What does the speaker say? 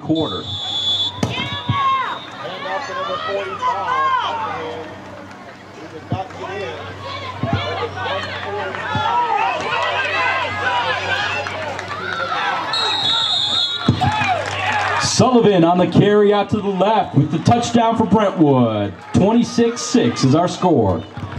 quarter. Sullivan on the carry out to the left with the touchdown for Brentwood. 26-6 is our score.